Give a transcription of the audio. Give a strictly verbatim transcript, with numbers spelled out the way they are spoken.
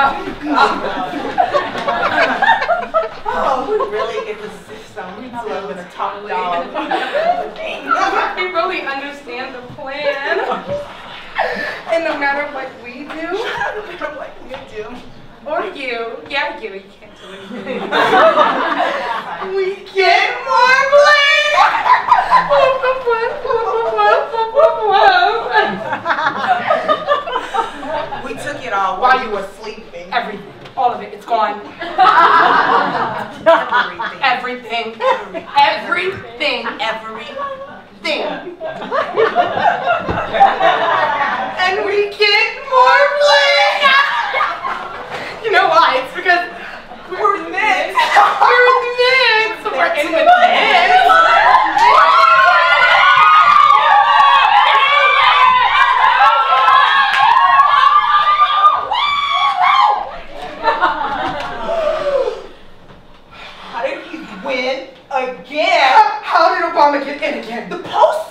Oh, we really get the system. We love the top dog. We really understand the plan. And no matter what we do, No matter what you do. or you, yeah, you, you can't do anything. We get more bling! We took it all while you were sleeping. Everything. All of it. It's gone. Everything. Everything. Everything. Everything. And we get more bling! You know why? It's because We're mixed. we're mixed. So we're in with this. How did he win again? How did Obama get in again? The post